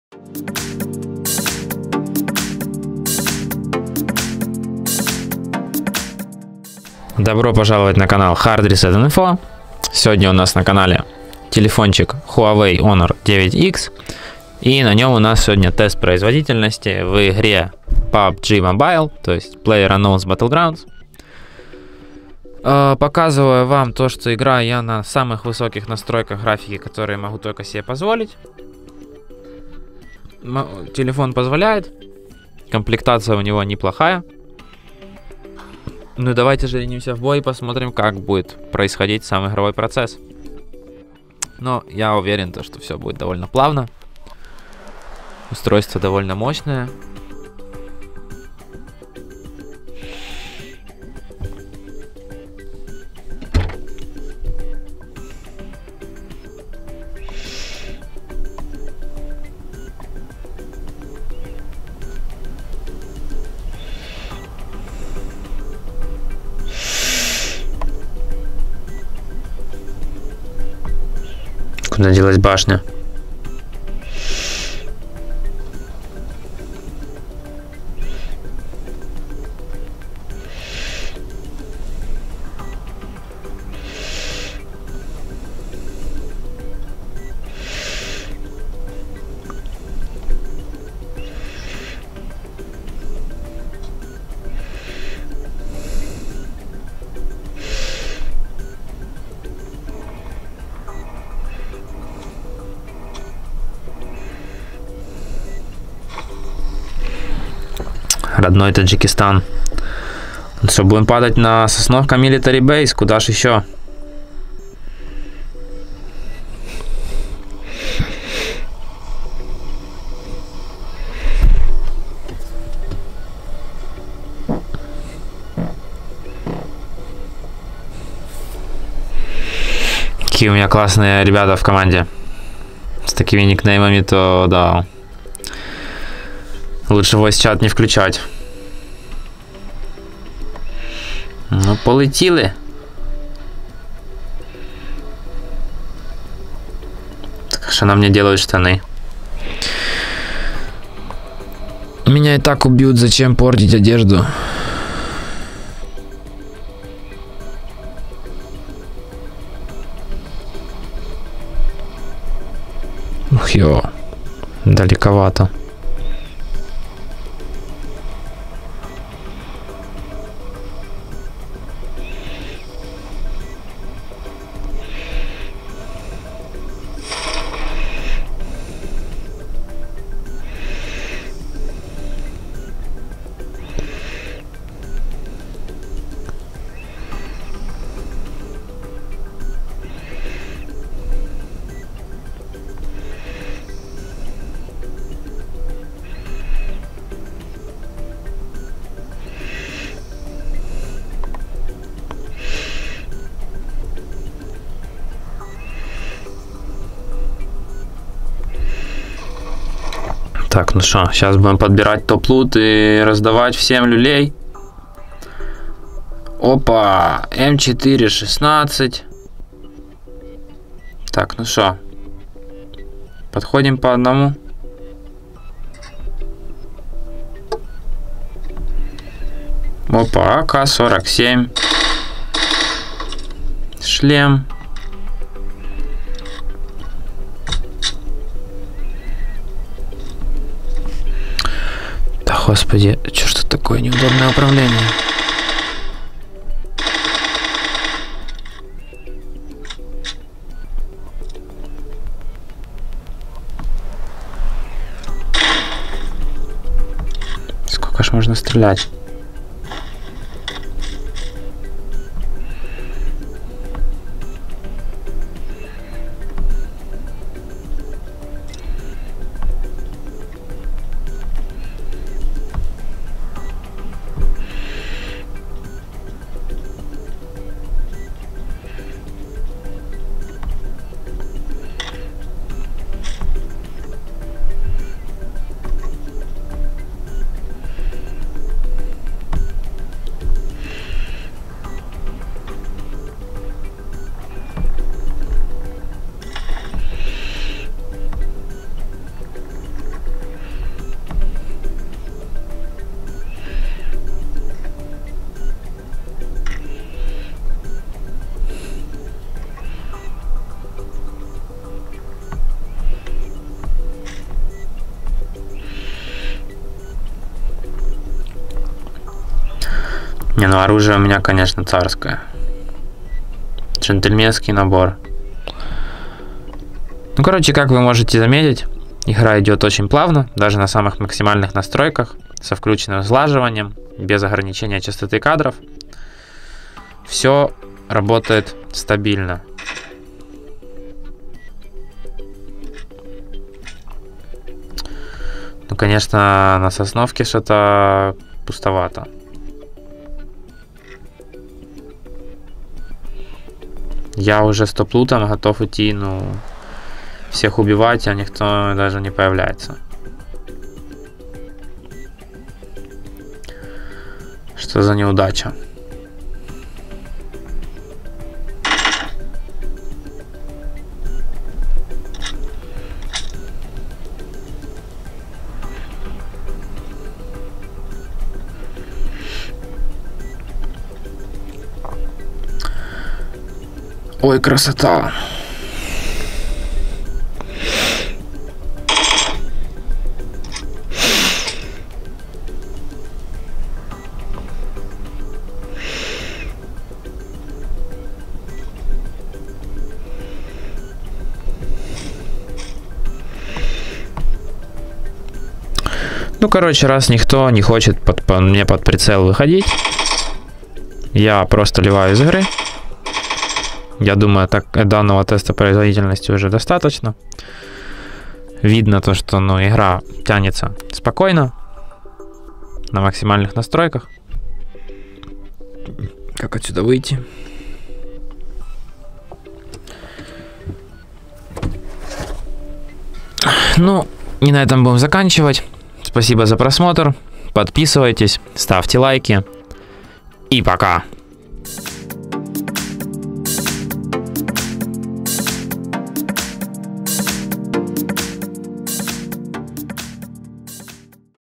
Добро пожаловать на канал Hard Reset Info. Сегодня у нас на канале телефончик Huawei Honor 9X. И на нем у нас сегодня тест производительности в игре PUBG Mobile, то есть PlayerUnknown's Battlegrounds. Показываю вам то, что играю я на самых высоких настройках графики, которые могу только себе позволить. Телефон позволяет. Комплектация у него неплохая. Ну давайте же ринемся в бой и посмотрим, как будет происходить сам игровой процесс. Но я уверен, что все будет довольно плавно. Устройство довольно мощное. Куда делась башня? Родной Таджикистан. Ну что, будем падать на Сосновка Military Base? Куда ж еще? Какие у меня классные ребята в команде. С такими никнеймами, то да. Лучше voice-чат не включать. Ну, полетели. Так, что на мне делают штаны? Меня и так убьют, зачем портить одежду? Ух, ё, далековато. Так, ну что, сейчас будем подбирать топ-лут и раздавать всем люлей. Опа, М4-16. Так, ну что, подходим по одному. Опа, АК-47. Шлем. Господи, что ж это такое неудобное управление? Сколько ж можно стрелять? Не, ну оружие у меня, конечно, царское. Джентльменский набор. Ну, короче, как вы можете заметить, игра идет очень плавно, даже на самых максимальных настройках, со включенным сглаживанием, без ограничения частоты кадров. Все работает стабильно. Ну, конечно, на Сосновке что-то пустовато. Я уже с топ-лутом готов идти, ну, всех убивать, а никто даже не появляется. Что за неудача? Ой, красота. Ну, короче, раз никто не хочет мне под прицел выходить, я просто ливаю из игры. Я думаю, так данного теста производительности уже достаточно. Видно то, что, ну, игра тянется спокойно, на максимальных настройках. Как отсюда выйти? Ну, и на этом будем заканчивать. Спасибо за просмотр. Подписывайтесь, ставьте лайки. И пока.